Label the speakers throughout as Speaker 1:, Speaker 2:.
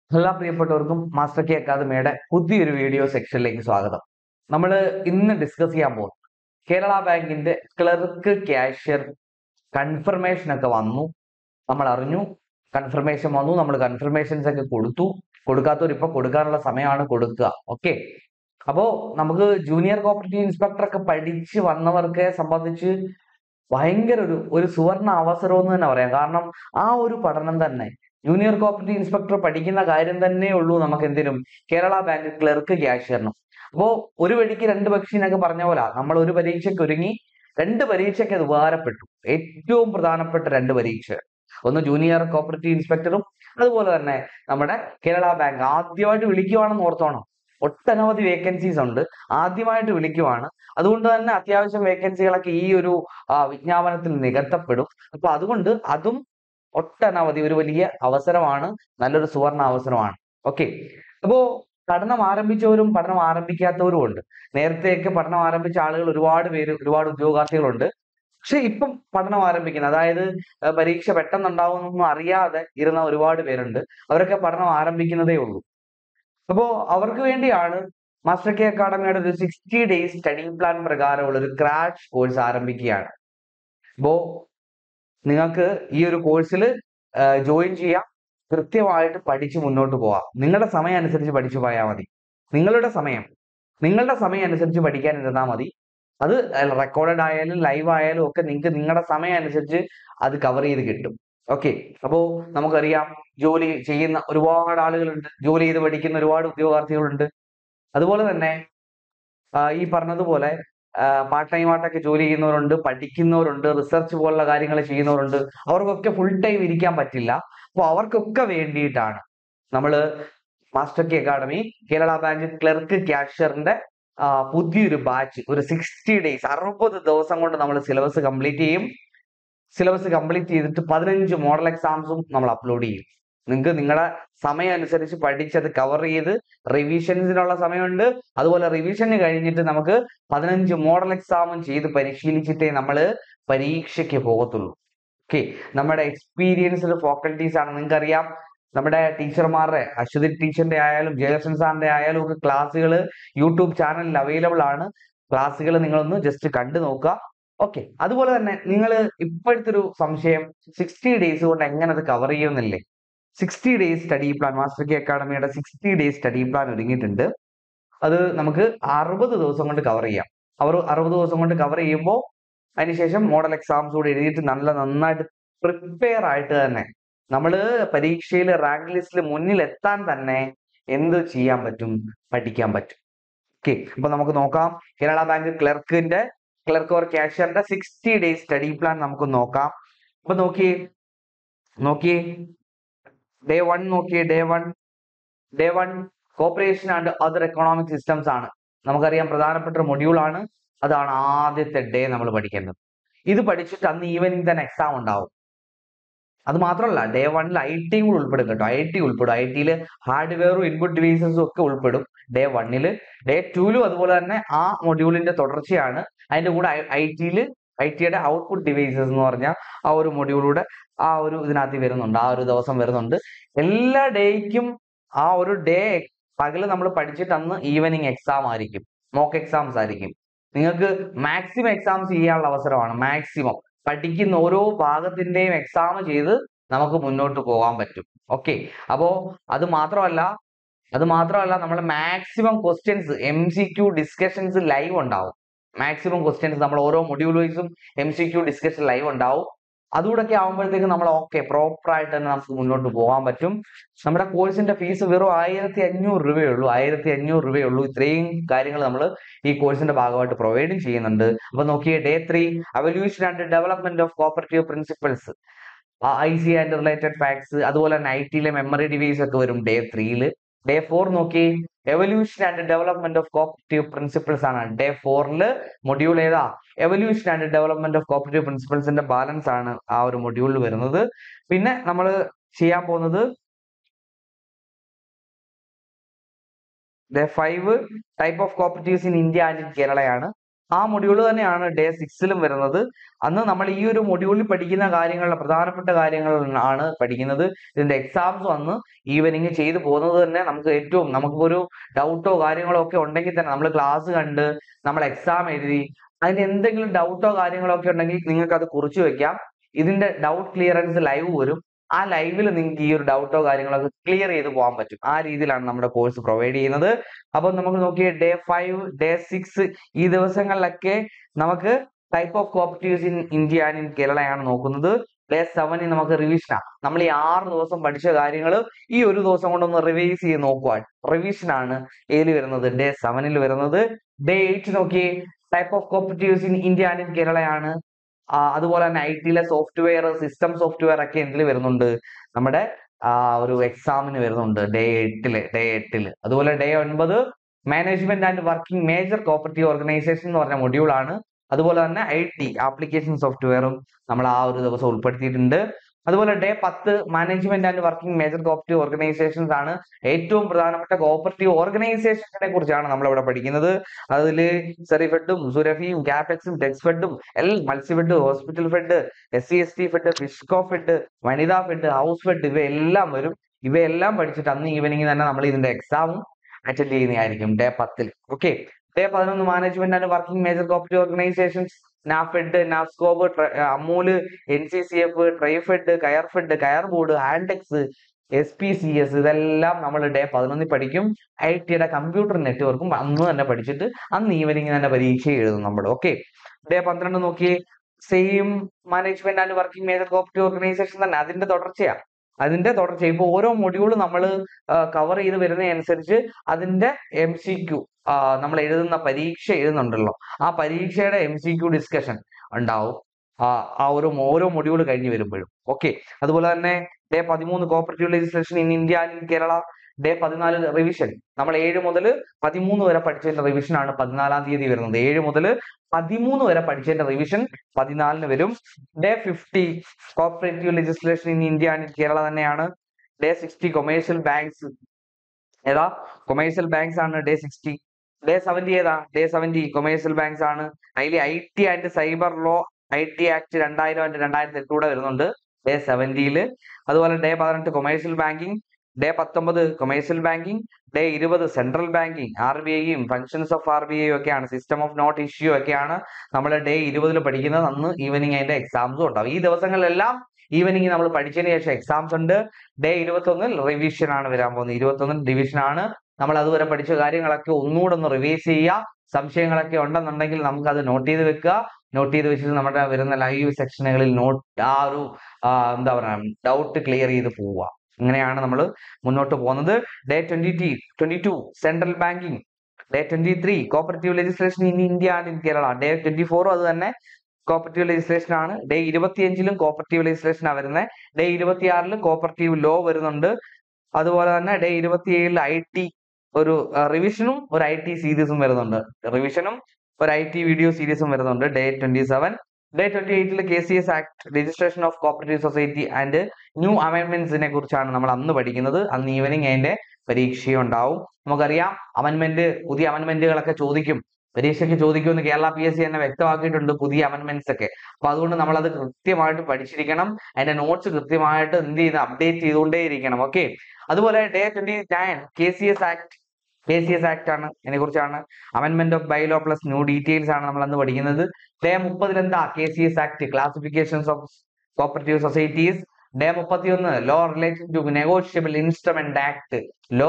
Speaker 1: എല്ലാ പ്രിയപ്പെട്ടവർക്കും master K അക്കാദമിയുടെ പുതിയൊരു വീഡിയോ സെക്ഷനിലേക്ക് സ്വാഗതം. നമ്മൾ ഇന്ന് ഡിസ്കസ് ചെയ്യാൻ പോകും കേരള ബാങ്കിന്റെ ക്ലർക്ക് ക്യാഷ്യർ കൺഫർമേഷൻ ഒക്കെ വന്നു. നമ്മൾ അറിഞ്ഞു, കൺഫർമേഷൻ വന്നു, നമ്മൾ കൺഫർമേഷൻസ് ഒക്കെ കൊടുത്തു. കൊടുക്കാത്തവർ ഇപ്പൊ കൊടുക്കാനുള്ള സമയമാണ്, കൊടുക്കുക. ഓക്കെ, അപ്പോ നമുക്ക് ജൂനിയർ കോപ്പറേറ്റീവ് ഇൻസ്പെക്ടർ ഒക്കെ പഠിച്ച് വന്നവർക്ക് സംബന്ധിച്ച് ഭയങ്കര ഒരു സുവർണ അവസരം എന്ന് തന്നെ പറയാം. കാരണം ആ ഒരു പഠനം തന്നെ, ജൂനിയർ കോപ്പറേറ്റീവ് ഇൻസ്പെക്ടർ പഠിക്കുന്ന കാര്യം തന്നെ ഉള്ളൂ നമുക്ക് എന്തിനും കേരള ബാങ്ക് ക്ലർക്ക് ക്യാഷ്യറിനും. അപ്പോ ഒരു വെടിക്ക് രണ്ട് പക്ഷി എന്നൊക്കെ പറഞ്ഞ പോലെ നമ്മൾ ഒരു പരീക്ഷയ്ക്ക് ഒരുങ്ങി, രണ്ട് പരീക്ഷയ്ക്ക് അത് ഉപകാരപ്പെട്ടു. ഏറ്റവും പ്രധാനപ്പെട്ട രണ്ട് പരീക്ഷ, ഒന്ന് ജൂനിയർ കോപ്പറേറ്റീവ് ഇൻസ്പെക്ടറും അതുപോലെ തന്നെ നമ്മുടെ കേരള ബാങ്ക്. ആദ്യമായിട്ട് വിളിക്കുവാണെന്ന് ഓർത്തോണം, ഒട്ടനവധി വേക്കൻസീസ് ഉണ്ട്, ആദ്യമായിട്ട് വിളിക്കുവാണ്. അതുകൊണ്ട് തന്നെ അത്യാവശ്യം വേക്കൻസികളൊക്കെ ഈ ഒരു വിജ്ഞാപനത്തിൽ നികത്തപ്പെടും. അപ്പൊ അതുകൊണ്ട് അതും ഒട്ടനവധി ഒരു വലിയ അവസരമാണ്, നല്ലൊരു സുവർണ അവസരമാണ്. ഓക്കെ, അപ്പോ പഠനം ആരംഭിച്ചവരും പഠനം ആരംഭിക്കാത്തവരും ഉണ്ട്. നേരത്തെയൊക്കെ പഠനം ആരംഭിച്ച ആളുകൾ ഒരുപാട് പേര്, ഒരുപാട് ഉദ്യോഗാർത്ഥികളുണ്ട്. പക്ഷെ ഇപ്പം പഠനം ആരംഭിക്കുന്നത്, അതായത് പരീക്ഷ പെട്ടെന്നുണ്ടാവുമെന്നൊന്നും അറിയാതെ ഇരുന്ന ഒരുപാട് പേരുണ്ട്. അവരൊക്കെ പഠനം ആരംഭിക്കുന്നതേ ഉള്ളൂ. അപ്പോ അവർക്ക് വേണ്ടിയാണ് മാസ്റ്റർ കെ അക്കാഡമിയുടെ ഒരു 60 ഡേയ്സ് സ്റ്റഡി പ്ലാൻ പ്രകാരമുള്ള ഒരു ക്രാഷ് കോഴ്സ് ആരംഭിക്കുകയാണ്. അപ്പോ നിങ്ങൾക്ക് ഈ ഒരു കോഴ്സിൽ ജോയിൻ ചെയ്യാം, കൃത്യമായിട്ട് പഠിച്ച് മുന്നോട്ട് പോവാം. നിങ്ങളുടെ സമയം അനുസരിച്ച് പഠിച്ചു പോയാൽ മതി. നിങ്ങളുടെ സമയം അനുസരിച്ച് പഠിക്കാൻ ഇരുന്നാൽ മതി. അത് റെക്കോർഡഡ് ആയാലും ലൈവ് ആയാലും ഒക്കെ നിങ്ങൾക്ക് നിങ്ങളുടെ സമയം അനുസരിച്ച് അത് കവർ ചെയ്ത് കിട്ടും. ഓക്കെ, അപ്പോ നമുക്കറിയാം ജോലി ചെയ്യുന്ന ഒരുപാട് ആളുകളുണ്ട്, ജോലി ചെയ്ത് പഠിക്കുന്ന ഒരുപാട് ഉദ്യോഗാർത്ഥികളുണ്ട്. അതുപോലെ തന്നെ ഈ പറഞ്ഞതുപോലെ പാർട്ട് ടൈം ആയിട്ടൊക്കെ ജോലി ചെയ്യുന്നവരുണ്ട്, പഠിക്കുന്നവരുണ്ട്, റിസർച്ച് പോലുള്ള കാര്യങ്ങൾ ചെയ്യുന്നവരുണ്ട്. അവർക്കൊക്കെ ഫുൾ ടൈം ഇരിക്കാൻ പറ്റില്ല. അപ്പോൾ അവർക്കൊക്കെ വേണ്ടിയിട്ടാണ് നമ്മൾ master K academy Kerala bank clerk ക്യാഷ്യറിന്റെ പുതിയൊരു ബാച്ച്, ഒരു 60 ഡേയ്സ്, 60 ദിവസം കൊണ്ട് നമ്മൾ സിലബസ് കംപ്ലീറ്റ് ചെയ്യും. സിലബസ് കംപ്ലീറ്റ് ചെയ്തിട്ട് 15 മോഡൽ എക്സാംസും നമ്മൾ അപ്ലോഡ് ചെയ്യും. നിങ്ങൾക്ക് നിങ്ങളുടെ സമയം അനുസരിച്ച് പഠിച്ചത് കവർ ചെയ്ത് റിവിഷൻസിനുള്ള സമയമുണ്ട്. അതുപോലെ റിവിഷന് കഴിഞ്ഞിട്ട് നമുക്ക് 15 മോഡൽ എക്സാമും ചെയ്ത് പരിശീലിച്ചിട്ടേ നമ്മൾ പരീക്ഷയ്ക്ക് പോകത്തുള്ളൂ. ഓക്കെ, നമ്മുടെ എക്സ്പീരിയൻസ്ഡ് ഫാക്കൽറ്റീസ് ആണ്. നിങ്ങൾക്കറിയാം, നമ്മുടെ ടീച്ചർമാരുടെ, അശ്വതി ടീച്ചറിന്റെ ആയാലും ജയകൃഷ്ണൻ സാറിന്റെ ആയാലും ഒക്കെ ക്ലാസ്സുകൾ യൂട്യൂബ് ചാനലിൽ അവൈലബിൾ ആണ്. ക്ലാസ്സുകൾ നിങ്ങളൊന്ന് ജസ്റ്റ് കണ്ടു നോക്കുക. ഓക്കെ, അതുപോലെ തന്നെ നിങ്ങൾ ഇപ്പോഴത്തെ ഒരു സംശയം, 60 ഡേയ്സ് കൊണ്ട് എങ്ങനെ അത് കവർ ചെയ്യുമെന്നല്ലേ. 60 days study plan, master K അക്കാഡമിയുടെ 60 ഡേയ്സ് സ്റ്റഡി പ്ലാൻ ഒരുങ്ങിയിട്ടുണ്ട്. അത് നമുക്ക് 60 ദിവസം കൊണ്ട് കവർ ചെയ്യാം. 60 ദിവസം കൊണ്ട് കവർ ചെയ്യുമ്പോൾ അതിനുശേഷം മോഡൽ എക്സാംസ് കൂടി എഴുതിയിട്ട് നന്നായിട്ട് പ്രിപ്പയർ ആയിട്ട് തന്നെ നമ്മൾ പരീക്ഷയിൽ റാങ്ക് ലിസ്റ്റിൽ മുന്നിൽ എത്താൻ തന്നെ എന്ത് ചെയ്യാൻ പറ്റും, പഠിക്കാൻ പറ്റും. ഓക്കെ, അപ്പൊ നമുക്ക് നോക്കാം കേരള ബാങ്ക് ക്ലർക്ക് ഓർ ക്യാഷ്യറിന്റെ 60 ഡേയ്സ് സ്റ്റഡി പ്ലാൻ നമുക്ക് നോക്കാം. അപ്പൊ നോക്കിയേ ഡേ 1 നോക്കിയേ. Day one cooperation and other economic systems ആണ്. നമുക്കറിയാം പ്രധാനപ്പെട്ട ഒരു മൊഡ്യൂൾ ആണ്. അതാണ് ആദ്യത്തെ ഡേ നമ്മൾ പഠിക്കേണ്ടത്. ഇത് പഠിച്ചിട്ട് അന്ന് ഈവനിങ് തന്നെ എക്സാം ഉണ്ടാവും. അത് മാത്രമല്ല, ഡേ 1 ഐ ടിയും കൂടെ ഉൾപ്പെടും കേട്ടോ. ഐ ടിയിൽ ഹാർഡ്വെയറും ഇൻപുട്ട് ഡിവൈസസും ഒക്കെ ഉൾപ്പെടും ഡേ 1. ഡേ 2 അതുപോലെ തന്നെ ആ മൊഡ്യൂളിന്റെ തുടർച്ചയാണ്. അതിന്റെ കൂടെ ഐ ടിയുടെ ഔട്ട്പുട്ട് ഡിവൈസസ് എന്ന് പറഞ്ഞാൽ ആ ഒരു മൊഡ്യൂളൂടെ ആ ഒരു ഇതിനകത്ത് വരുന്നുണ്ട്, ആ ഒരു ദിവസം വരുന്നുണ്ട്. എല്ലാ ഡേയ്ക്കും ആ ഒരു ഡേ പകല് നമ്മൾ പഠിച്ചിട്ട് അന്ന് ഈവനിങ് എക്സാം ആയിരിക്കും, മോക്ക് എക്സാംസ് ആയിരിക്കും. നിങ്ങൾക്ക് മാക്സിമം എക്സാംസ് ചെയ്യാനുള്ള അവസരമാണ്. മാക്സിമം പഠിക്കുന്ന ഓരോ ഭാഗത്തിന്റെയും എക്സാം ചെയ്ത് നമുക്ക് മുന്നോട്ട് പോകാൻ പറ്റും. ഓക്കെ, അപ്പോ അത് മാത്രമല്ല നമ്മൾ maximum questions, MCQ discussions live ഉണ്ടാവും. മാക്സിമം ക്വസ്റ്റ്യൻസ് നമ്മൾ ഓരോ മൊഡ്യൂൾ വൈസും MCQ ഡിസ്കഷൻ ലൈവ് ഉണ്ടാവും. അതുകൂടെ ആകുമ്പോഴത്തേക്ക് നമ്മൾ പ്രോപ്പർ ആയിട്ട് തന്നെ നമുക്ക് മുന്നോട്ട് പോകാൻ പറ്റും. നമ്മുടെ കോഴ്സിന്റെ ഫീസ് വെറും 1500 രൂപയുള്ളൂ. 1500 രൂപയുള്ളൂ. ഇത്രയും കാര്യങ്ങൾ നമ്മൾ ഈ കോഴ്സിന്റെ ഭാഗമായിട്ട് പ്രൊവൈഡും ചെയ്യുന്നുണ്ട്. അപ്പൊ നോക്കിയേ, day 3 evolution and development of cooperative principles, IC and related facts, അതുപോലെ തന്നെ IT മെമ്മറി ഡിവൈസ് ഒക്കെ വരും ഡേ 3. ഡേ 4 നോക്കി, evolution and development of cooperative principles ആണ്. ഡേ 4 മൊഡ്യൂൾ ഏതാ? Evolution and development of cooperative പ്രിൻസിപ്പിൾസിന്റെ ബാലൻസ് ആണ് ആ ഒരു മൊഡ്യൂളിൽ വരുന്നത്. പിന്നെ നമ്മൾ ചെയ്യാൻ പോകുന്നത് day 5 type of cooperatives in India and in കേരളയാണ്. ആ മൊഡ്യൂൾ തന്നെയാണ് ഡേ 6ലും വരുന്നത്. അന്ന് നമ്മൾ ഈ ഒരു മൊഡ്യൂളിൽ പഠിക്കുന്ന കാര്യങ്ങളുടെ പ്രധാനപ്പെട്ട കാര്യങ്ങൾ ആണ് പഠിക്കുന്നത്. ഇതിന്റെ എക്സാംസ് വന്ന് ഈവനിങ് ചെയ്തു പോകുന്നത് തന്നെ നമുക്കൊരു ഡൗട്ടോ കാര്യങ്ങളോ ഒക്കെ ഉണ്ടെങ്കിൽ തന്നെ നമ്മൾ ക്ലാസ് കണ്ട് നമ്മൾ എക്സാം എഴുതി അതിന് എന്തെങ്കിലും ഡൗട്ടോ കാര്യങ്ങളോ ഒക്കെ ഉണ്ടെങ്കിൽ നിങ്ങൾക്ക് അത് കുറിച്ച് വെക്കാം. ഇതിന്റെ ഡൗട്ട് ക്ലിയറൻസ് ലൈവ് വരും. ആ ലൈവിൽ നിങ്ങൾക്ക് ഈ ഒരു ഡൗട്ടോ കാര്യങ്ങളൊക്കെ ക്ലിയർ ചെയ്ത് പോകാൻ പറ്റും. ആ രീതിയിലാണ് നമ്മുടെ കോഴ്സ് പ്രൊവൈഡ് ചെയ്യുന്നത്. അപ്പൊ നമുക്ക് നോക്കിയേ ഡേ 5 ഡേ 6 ഈ ദിവസങ്ങളിലൊക്കെ നമുക്ക് type of cooperatives in India and in കേരളയാണ് നോക്കുന്നത്. ഡേ 7 നമുക്ക് റിവിഷനാണ്. നമ്മൾ ഈ 6 ദിവസം പഠിച്ച കാര്യങ്ങൾ ഈ ഒരു ദിവസം കൊണ്ടൊന്ന് റിവൈസ് ചെയ്ത് നോക്കുക. റിവിഷനാണ് ഏതിൽ വരുന്നത്? ഡേ 7 വരുന്നത്. ഡേ 8 നോക്കിയേ type of cooperatives in India and in കേരളയാണ്. അതുപോലെ തന്നെ IT-ലെ സോഫ്റ്റ്വെയർ സിസ്റ്റം സോഫ്റ്റ്വെയർ ഒക്കെ എന്തിൽ വരുന്നുണ്ട്? നമ്മുടെ ഒരു എക്സാമിന് വരുന്നുണ്ട് ഡേ 8. അതുപോലെ day 9 management and working major cooperative organisation എന്ന് പറഞ്ഞ മൊഡ്യൂളാണ്. അതുപോലെ തന്നെ IT ആപ്ലിക്കേഷൻ സോഫ്റ്റ്വെയറും നമ്മൾ ആ ഒരു ദിവസം ഉൾപ്പെടുത്തിയിട്ടുണ്ട്. അതുപോലെ day 10 management and working major cooperative organisations ആണ്. ഏറ്റവും പ്രധാനപ്പെട്ട കോപ്പറേറ്റീവ് ഓർഗനൈസേഷൻസിനെ കുറിച്ചാണ് നമ്മൾ ഇവിടെ പഠിക്കുന്നത്. അതിൽ സെറിഫെഡും സുരഭിയും ക്യാപെക്സും ടെക്സ്ഫെഡും എല്ലാം, Matsyafed, hospital fed, SC/ST fed, Fishco fed, Vanitha fed, house fed ഇവയെല്ലാം വരും. ഇവയെല്ലാം പഠിച്ചിട്ട് അന്ന് ഈവനിങ് തന്നെ നമ്മൾ ഇതിന്റെ എക്സാമും അറ്റൻഡ് ചെയ്യുന്നതായിരിക്കും day 10. Okay. Day 11 management and working major cooperative organisations, NAFED, NAFSCOB, Amul, NCCF, TRIFED, Coirfed, coir board, Hantex, SPCS ഇതെല്ലാം നമ്മൾ ഡേ 11 പഠിക്കും. IT-യുടെ കമ്പ്യൂട്ടർ നെറ്റ്വർക്കും അന്ന് തന്നെ പഠിച്ചിട്ട് അന്ന് ഈവനിങ് തന്നെ പരീക്ഷ എഴുതും നമ്മൾ. ഓക്കെ. ഡേ 12 നോക്കിയേ same management and working major cooperative organisation തന്നെ അതിന്റെ തുടർച്ചയാണ്. ഇപ്പൊ ഓരോ മൊഡ്യൂൾ നമ്മൾ കവർ ചെയ്ത് വരുന്നതനുസരിച്ച് അതിന്റെ MCQ നമ്മൾ എഴുതുന്ന പരീക്ഷ എഴുതുന്നുണ്ടല്ലോ, ആ പരീക്ഷയുടെ MCQ ഡിസ്കഷൻ ഉണ്ടാവും ഓരോ മൊഡ്യൂൾ കഴിഞ്ഞ് വരുമ്പോഴും. ഓക്കെ. അതുപോലെ തന്നെ day 13 cooperative legislation in India and in Kerala. Day 14 revision. നമ്മൾ 7 മുതൽ 13 വരെ പഠിച്ചതിന്റെ റിവിഷൻ ആണ് 14-ാം തീയതി വരുന്നത്. 7 മുതൽ 13 വരെ പഠിച്ചതിന്റെ റിവിഷൻ 14-ന് വരും. Day 50 cooperative legislation in India and in Kerala തന്നെയാണ്. Day 60 commercial banks. ഏതാ? കൊമേഴ്ഷ്യൽ ബാങ്ക്സ് ആണ് ഡേ 60. ഡേ 70 ഏതാ? ഡേ 70 കൊമേഴ്ഷ്യൽ ബാങ്ക്സ് ആണ്. അതിൽ IT and cyber law, IT act 2000 and 2008 കൂടെ വരുന്നുണ്ട് ഡേ 70. അതുപോലെ day 18 commercial banking. Day 19 commercial banking. Day 20 central banking, RBIയും ഫങ്ഷൻസ് ഓഫ് RBI ഒക്കെയാണ്, സിസ്റ്റം ഓഫ് നോട്ട് ഇഷ്യൂ ഒക്കെയാണ് നമ്മൾ ഡേ 20 പഠിക്കുന്നത്. അന്ന് ഈവനിങ് അതിന്റെ എക്സാംസും ഉണ്ടാവും. ഈ ദിവസങ്ങളിലെല്ലാം ഈവനിങ് നമ്മൾ പഠിച്ചതിന് ശേഷം എക്സാംസ് ഉണ്ട്. ഡേ 21 റിവിഷൻ ആണ് വരാൻ പോകുന്നത്. 21 റിവിഷൻ ആണ്. നമ്മൾ അതുവരെ പഠിച്ച കാര്യങ്ങളൊക്കെ ഒന്നുകൂടെ ഒന്ന് റിവൈസ് ചെയ്യുക. സംശയങ്ങളൊക്കെ ഉണ്ടെന്നുണ്ടെങ്കിൽ നമുക്ക് അത് നോട്ട് ചെയ്ത് വെക്കുക. നോട്ട് ചെയ്ത് വെച്ചിട്ട് നമ്മുടെ വരുന്ന ലൈവ് സെക്ഷനുകളിൽ എന്താ പറയുക ഡൗട്ട് ക്ലിയർ ചെയ്ത് പോവുക. ഇങ്ങനെയാണ് നമ്മൾ മുന്നോട്ട് പോകുന്നത്. Day 22 central banking. Day 23 cooperative legislation in India and in Kerala. Day 24 അത് തന്നെ കോപ്പറേറ്റീവ് ലെജിസ്ലേഷൻ ആണ്. ഡേ 25 കോപ്പറേറ്റീവ് ലെജിസ്ലേഷൻ ആണ് വരുന്നത്. ഡേ 26 കോപ്പറേറ്റീവ് ലോ വരുന്നുണ്ട്. അതുപോലെ തന്നെ ഡേ 27 IT ഒരു റിവിഷനും ഒരു IT സീരീസും വരുന്നുണ്ട്. ഒരു IT വീഡിയോ സീരീസും വരുന്നുണ്ട് day 27. Day 28 KCS act, registration of cooperative society and new അമെന്റ്മെന്റ്സിനെ കുറിച്ചാണ് നമ്മൾ അന്ന് പഠിക്കുന്നത്. അന്ന് ഈവനിങ് അതിന്റെ പരീക്ഷയും ഉണ്ടാവും. നമുക്കറിയാം പുതിയ അമെന്റ്മെന്റുകളൊക്കെ പരീക്ഷയ്ക്ക് ചോദിക്കുമെന്ന് കേരള PSC തന്നെ വ്യക്തമാക്കിയിട്ടുണ്ട്, പുതിയ അമെന്റ്മെന്റ്സ് ഒക്കെ. അപ്പൊ അതുകൊണ്ട് നമ്മൾ അത് കൃത്യമായിട്ട് പഠിച്ചിരിക്കണം. അതിന്റെ നോട്ട്സ് കൃത്യമായിട്ട് അപ്ഡേറ്റ് ചെയ്തുകൊണ്ടേയിരിക്കണം. ഓക്കെ. അതുപോലെ ഡേ 29 KCS ആക്ട് ആണ്. ഇതിനെ കുറിച്ചാണ്. Amendment of bylaw plus new details ആണ് നമ്മൾ അന്ന് പഠിക്കുന്നത്. ഡേ 30 എന്താ? KCS act, classifications of cooperative societies. Day 31 law relating to negotiable instrument act.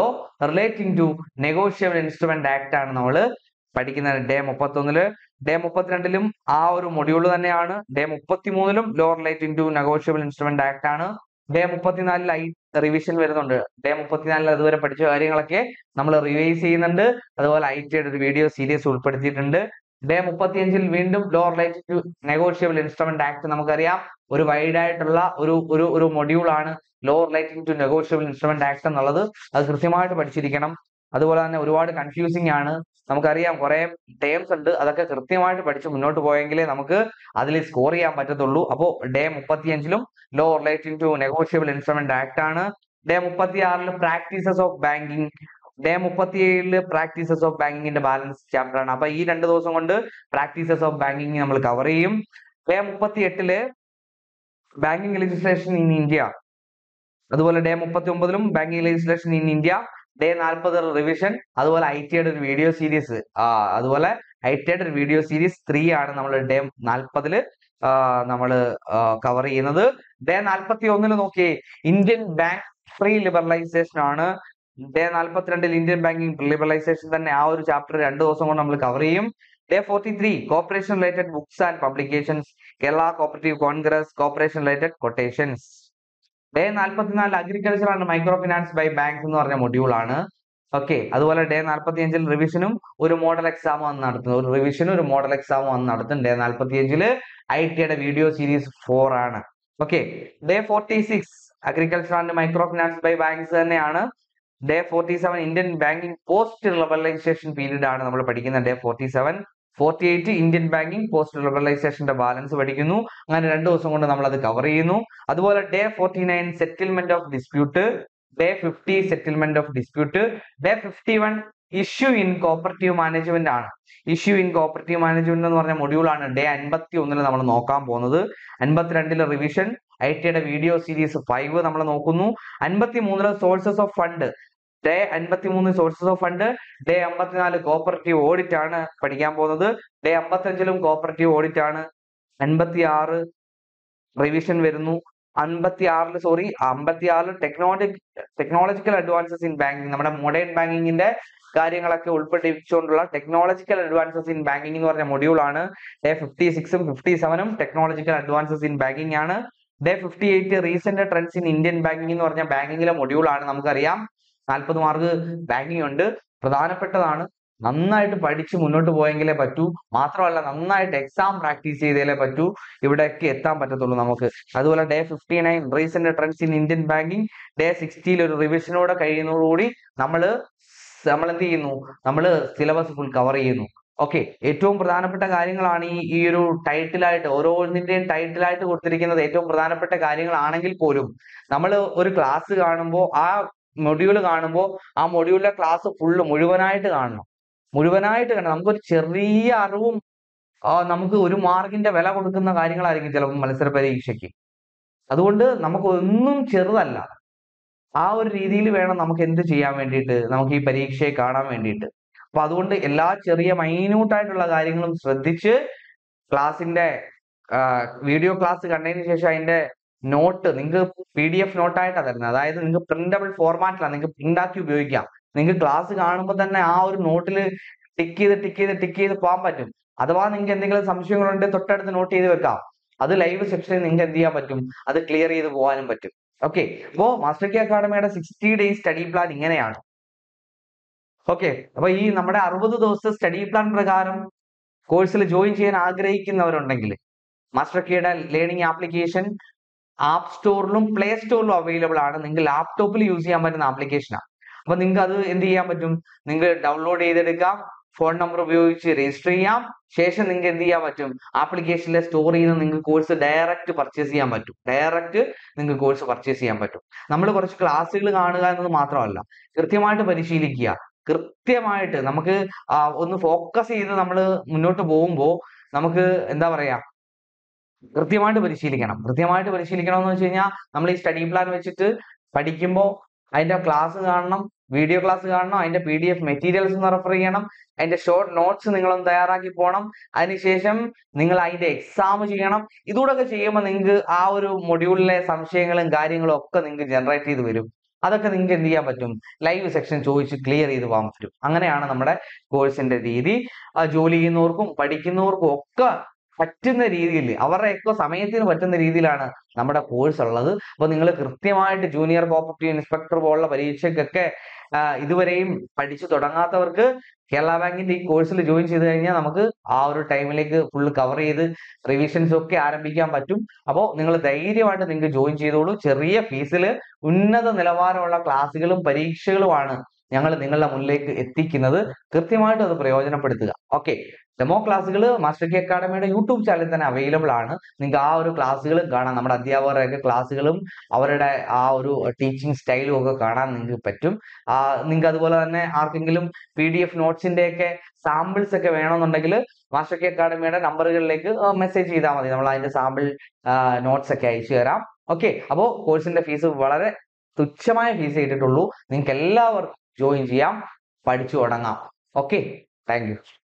Speaker 1: ആണ് നമ്മൾ പഠിക്കുന്നത് ഡേ 31. ഡേ 32 ആ ഒരു മൊഡ്യൂൾ തന്നെയാണ്. Day 33 law relating to negotiable instrument act ആണ്. ഡേ 34 റിവിഷൻ വരുന്നുണ്ട്. ഡേ 34 അതുവരെ പഠിച്ച കാര്യങ്ങളൊക്കെ നമ്മൾ റിവൈസ് ചെയ്യുന്നുണ്ട്. അതുപോലെ IT-യുടെ ഒരു വീഡിയോ സീരീസ് ഉൾപ്പെടുത്തിയിട്ടുണ്ട്. ഡേ 35 വീണ്ടും law related to negotiable instrument act. നമുക്കറിയാം ഒരു വൈഡ് ആയിട്ടുള്ള ഒരു മൊഡ്യൂൾ ആണ് law relating to negotiable instrument act എന്നുള്ളത്. അത് കൃത്യമായിട്ട് പഠിച്ചിരിക്കണം. അതുപോലെ തന്നെ ഒരുപാട് കൺഫ്യൂസിംഗ് ആണ്. നമുക്കറിയാം കുറെ ടേംസ് ഉണ്ട്. അതൊക്കെ കൃത്യമായിട്ട് പഠിച്ച് മുന്നോട്ട് പോയെങ്കിലേ നമുക്ക് അതിൽ സ്കോർ ചെയ്യാൻ പറ്റത്തുള്ളൂ. അപ്പോൾ day 35 law relating to negotiable instrument act ആണ്. Day 36 practices of banking. Day 37 practices of ബാങ്കിങ്ങിന്റെ ബാലൻസ് ചാപ്റ്റർ ആണ്. അപ്പൊ ഈ 2 ദിവസം കൊണ്ട് പ്രാക്ടീസസ് ഓഫ് ബാങ്കിങ് നമ്മൾ കവർ ചെയ്യും. Day 38 banking legislation in India, അതുപോലെ day 39 banking legislation in India, day 40 revision, അതുപോലെ ITയുടെ ഒരു വീഡിയോ സീരീസ്, അതുപോലെ ITയുടെ ഒരു വീഡിയോ സീരീസ് 3 ആണ് നമ്മൾ ഡേ 40 നമ്മൾ കവർ ചെയ്യുന്നത്. ഡേ 41 നോക്കിയേ, ഇന്ത്യൻ ബാങ്ക് ഫ്രീ ലിബറലൈസേഷൻ ആണ്. ഡേ 42 ഇന്ത്യൻ ബാങ്കിങ് ലിബറലൈസേഷൻ തന്നെ, ആ ഒരു ചാപ്റ്റർ 2 ദിവസം കൊണ്ട് നമ്മൾ കവർ ചെയ്യും. Day 43 corporation related books and publications, Kerala cooperative congress, corporation related quotations. Day 44 agriculture and micro finance by banks എന്ന് പറഞ്ഞ മൊഡ്യൂൾ ആണ്. ഓക്കെ, അതുപോലെ ഡേ 45 റിവിഷനും ഒരു മോഡൽ എക്സാം വന്ന് നടത്തും. ഒരു റിവിഷനും ഒരു മോഡൽ എക്സാം വന്ന് നടത്തും. ഡേ 45 ITയുടെ വീഡിയോ സീരീസ് 4 ആണ്. Okay, day 46 agriculture and micro finance by banks തന്നെയാണ്. Day 47 Indian banking post liberalisation period ആണ് നമ്മൾ പഠിക്കുന്ന ഡേ 47. 48 ഇന്ത്യൻ ബാങ്കിങ് പോസ്റ്റ് ലിബറലൈസേഷന്റെ ബാലൻസ് പഠിക്കുന്നു. അങ്ങനെ 2 ദിവസം കൊണ്ട് നമ്മൾ അത് കവർ ചെയ്യുന്നു. അതുപോലെ day 49 settlement of dispute, day 50 settlement of dispute, day 51 issue in cooperative management ആണ്. ഇഷ്യൂ ഇൻ കോപ്പറേറ്റീവ് മാനേജ്മെന്റ് എന്ന് പറഞ്ഞ മൊഡ്യൂൾ ആണ് ഡേ 51 നമ്മൾ നോക്കാൻ പോകുന്നത്. 52 റിവിഷൻ, ITയുടെ വീഡിയോ സീരീസ് 5 നമ്മൾ നോക്കുന്നു. 53 sources of fund, day 53 sources of fund. Day 54 cooperative audit ആണ് പഠിക്കാൻ പോകുന്നത്. ഡേ 55 കോപ്പറേറ്റീവ് ഓഡിറ്റ് ആണ്. 56 റിവിഷൻ വരുന്നു. 56 ടെക്നോളജിക്കൽ അഡ്വാൻസസ് ഇൻ ബാങ്കിങ്, നമ്മുടെ മോഡേൺ ബാങ്കിങ്ങിന്റെ കാര്യങ്ങളൊക്കെ ഉൾപ്പെട്ടിച്ചുകൊണ്ടുള്ള ടെക്നോളജിക്കൽ അഡ്വാൻസസ് ഇൻ ബാങ്കിങ് എന്ന് പറഞ്ഞ മൊഡ്യൂൾ ആണ്. Day 56 57 technological advances in banking ആണ്. Day 58 recent trends in Indian banking എന്ന് പറഞ്ഞ ബാങ്കിങ്ങിലെ മൊഡ്യൂൾ ആണ്. നമുക്കറിയാം 40 മാർക്ക് ബാങ്കിങ് ഉണ്ട്, പ്രധാനപ്പെട്ടതാണ്. നന്നായിട്ട് പഠിച്ച് മുന്നോട്ട് പോയെങ്കിലേ പറ്റൂ. മാത്രമല്ല നന്നായിട്ട് എക്സാം പ്രാക്ടീസ് ചെയ്തേലേ പറ്റൂ ഇവിടേക്ക് എത്താൻ പറ്റത്തുള്ളൂ നമുക്ക്. അതുപോലെ day 59 recent trends in Indian banking. Day 60 ഒരു റിവിഷനോടെ കഴിയുന്നതോടുകൂടി നമ്മൾ എന്ത് ചെയ്യുന്നു, നമ്മൾ സിലബസ് ഫുൾ കവർ ചെയ്യുന്നു. ഓക്കെ, ഏറ്റവും പ്രധാനപ്പെട്ട കാര്യങ്ങളാണ് ഈ ഒരു ടൈറ്റിലായിട്ട്, ഓരോന്നിന്റെയും ടൈറ്റിലായിട്ട് കൊടുത്തിരിക്കുന്നത് ഏറ്റവും പ്രധാനപ്പെട്ട കാര്യങ്ങളാണെങ്കിൽ പോലും നമ്മൾ ഒരു ക്ലാസ് കാണുമ്പോൾ, ആ മൊഡ്യൂൾ കാണുമ്പോൾ, ആ മൊഡ്യൂളിലെ ക്ലാസ് ഫുള്ള് മുഴുവനായിട്ട് കാണണം. നമുക്കൊരു ചെറിയ അറിവും നമുക്ക് 1 മാർക്കിന്റെ വില കൊടുക്കുന്ന കാര്യങ്ങളായിരിക്കും ചിലപ്പോൾ മത്സര പരീക്ഷയ്ക്ക്. അതുകൊണ്ട് നമുക്ക് ഒന്നും ചെറുതല്ല. ആ ഒരു രീതിയിൽ വേണം നമുക്ക് എന്ത് ചെയ്യാൻ വേണ്ടിയിട്ട്, നമുക്ക് ഈ പരീക്ഷയെ കാണാൻ വേണ്ടിയിട്ട്. അപ്പൊ അതുകൊണ്ട് എല്ലാ ചെറിയ മൈന്യൂട്ടായിട്ടുള്ള കാര്യങ്ങളും ശ്രദ്ധിച്ച് ക്ലാസിന്റെ വീഡിയോ ക്ലാസ് കണ്ടതിന് ശേഷം അതിന്റെ നോട്ട് നിങ്ങൾക്ക് PDF നോട്ടായിട്ടാണ് തരുന്നത്. അതായത് നിങ്ങൾക്ക് പ്രിന്റബിൾ ഫോർമാറ്റിലാണ്, നിങ്ങൾക്ക് പ്രിന്റ് ആക്കി ഉപയോഗിക്കാം. നിങ്ങൾക്ക് ക്ലാസ് കാണുമ്പോൾ തന്നെ ആ ഒരു നോട്ടിൽ ടിക്ക് ചെയ്ത് പോകാൻ പറ്റും. അഥവാ നിങ്ങൾക്ക് എന്തെങ്കിലും സംശയങ്ങളുണ്ടെങ്കിൽ തൊട്ടടുത്ത് നോട്ട് ചെയ്ത് വെക്കാം. അത് ലൈവ് സെക്ഷനിൽ നിങ്ങൾക്ക് എന്ത് ചെയ്യാൻ പറ്റും, അത് ക്ലിയർ ചെയ്ത് പോകാനും പറ്റും. ഓക്കെ, അപ്പോ മാസ്റ്റർ കെ അക്കാഡമിയുടെ 60 ഡേയ്സ് സ്റ്റഡി പ്ലാൻ ഇങ്ങനെയാണ്. ഓക്കെ, അപ്പൊ ഈ നമ്മുടെ 60 ദിവസത്തെ സ്റ്റഡി പ്ലാൻ പ്രകാരം കോഴ്സിൽ ജോയിൻ ചെയ്യാൻ ആഗ്രഹിക്കുന്നവരുണ്ടെങ്കിൽ മാസ്റ്റർ കെയുടെ ലേണിംഗ് ആപ്ലിക്കേഷൻ ആപ്പ് സ്റ്റോറിലും പ്ലേ സ്റ്റോറിലും അവൈലബിൾ ആണ്. നിങ്ങൾക്ക് ലാപ്ടോപ്പിൽ യൂസ് ചെയ്യാൻ പറ്റുന്ന ആപ്ലിക്കേഷനാണ്. അപ്പൊ നിങ്ങൾക്ക് അത് എന്ത് ചെയ്യാൻ പറ്റും, നിങ്ങൾക്ക് ഡൗൺലോഡ് ചെയ്തെടുക്കാം, ഫോൺ നമ്പർ ഉപയോഗിച്ച് രജിസ്റ്റർ ചെയ്യാം. ശേഷം നിങ്ങൾക്ക് എന്ത് ചെയ്യാൻ പറ്റും, ആപ്ലിക്കേഷനിലെ സ്റ്റോർ ചെയ്യുന്ന നിങ്ങൾക്ക് കോഴ്സ് ഡയറക്റ്റ് പർച്ചേസ് ചെയ്യാൻ പറ്റും. നമ്മൾ കുറച്ച് ക്ലാസ്സുകൾ കാണുക എന്നത് മാത്രമല്ല, കൃത്യമായിട്ട് പരിശീലിക്കുക. കൃത്യമായിട്ട് നമുക്ക് ഒന്ന് ഫോക്കസ് ചെയ്ത് നമ്മൾ മുന്നോട്ട് പോകുമ്പോൾ നമുക്ക് എന്താ പറയാ, കൃത്യമായിട്ട് പരിശീലിക്കണം എന്ന് വെച്ച് കഴിഞ്ഞാൽ നമ്മൾ ഈ സ്റ്റഡി പ്ലാൻ വെച്ചിട്ട് പഠിക്കുമ്പോൾ അതിന്റെ ക്ലാസ് കാണണം, വീഡിയോ ക്ലാസ് കാണണം, അതിന്റെ PDF മെറ്റീരിയൽസ് ഒന്ന് റെഫർ ചെയ്യണം, അതിന്റെ ഷോർട്ട് നോട്ട്സ് നിങ്ങളൊന്ന് തയ്യാറാക്കി പോകണം. അതിനുശേഷം നിങ്ങൾ അതിന്റെ എക്സാം ചെയ്യണം. ഇതുകൂടൊക്കെ ചെയ്യുമ്പോൾ നിങ്ങൾക്ക് ആ ഒരു മൊഡ്യൂളിലെ സംശയങ്ങളും കാര്യങ്ങളും ഒക്കെ നിങ്ങൾക്ക് ജനറേറ്റ് ചെയ്ത് വരും. അതൊക്കെ നിങ്ങൾക്ക് എന്ത് ചെയ്യാൻ പറ്റും, ലൈവ് സെക്ഷൻ ചോദിച്ച് ക്ലിയർ ചെയ്ത് പോകാൻ പറ്റും. അങ്ങനെയാണ് നമ്മുടെ കോഴ്സിന്റെ രീതി. ജോലി ചെയ്യുന്നവർക്കും പഠിക്കുന്നവർക്കും ഒക്കെ പറ്റുന്ന രീതിയിൽ, അവരുടെയൊക്കെ സമയത്തിന് പറ്റുന്ന രീതിയിലാണ് നമ്മുടെ കോഴ്സ് ഉള്ളത്. അപ്പൊ നിങ്ങൾ കൃത്യമായിട്ട് ജൂനിയർ കോപ്പറേറ്റീവ് ഇൻസ്പെക്ടർ പോലുള്ള പരീക്ഷയ്ക്കൊക്കെ ഇതുവരെയും പഠിച്ചു തുടങ്ങാത്തവർക്ക് കേരള ബാങ്കിന്റെ ഈ കോഴ്സിൽ ജോയിൻ ചെയ്ത് കഴിഞ്ഞാൽ നമുക്ക് ആ ഒരു ടൈമിലേക്ക് ഫുള്ള് കവർ ചെയ്ത് റിവിഷൻസ് ഒക്കെ ആരംഭിക്കാൻ പറ്റും. അപ്പോൾ നിങ്ങൾ ധൈര്യമായിട്ട് നിങ്ങൾക്ക് ജോയിൻ ചെയ്തോളൂ. ചെറിയ ഫീസിൽ ഉന്നത നിലവാരമുള്ള ക്ലാസ്സുകളും പരീക്ഷകളുമാണ് ഞങ്ങൾ നിങ്ങളുടെ മുന്നിലേക്ക് എത്തിക്കുന്നത്. കൃത്യമായിട്ട് അത് പ്രയോജനപ്പെടുത്തുക. ഓക്കെ, ഡെമോ ക്ലാസ്സുകൾ മാസ്റ്റർ കെ അക്കാഡമിയുടെ യൂട്യൂബ് ചാനലിൽ തന്നെ അവൈലബിൾ ആണ്. നിങ്ങൾക്ക് ആ ഒരു ക്ലാസ്സുകൾ കാണാം. നമ്മുടെ അധ്യാപകരുടെയൊക്കെ ക്ലാസ്സുകളും അവരുടെ ആ ഒരു ടീച്ചിങ് സ്റ്റൈലും ഒക്കെ കാണാൻ നിങ്ങൾക്ക് പറ്റും. നിങ്ങൾക്ക് അതുപോലെ തന്നെ ആർക്കെങ്കിലും PDF നോട്ട്സിന്റെ ഒക്കെ സാമ്പിൾസ് ഒക്കെ വേണമെന്നുണ്ടെങ്കിൽ മാസ്റ്റർ കെ അക്കാഡമിയുടെ നമ്പറുകളിലേക്ക് മെസ്സേജ് ചെയ്താൽ മതി. നമ്മൾ അതിന്റെ സാമ്പിൾ നോട്ട്സ് ഒക്കെ അയച്ചു തരാം. ഓക്കെ, അപ്പോൾ കോഴ്സിന്റെ ഫീസ് വളരെ തുച്ഛമായ ഫീസ് ചെയ്തിട്ടുള്ളൂ. നിങ്ങൾക്ക് എല്ലാവർക്കും ജോയിൻ ചെയ്യാം, പഠിച്ചു തുടങ്ങാം. Okay, thank U.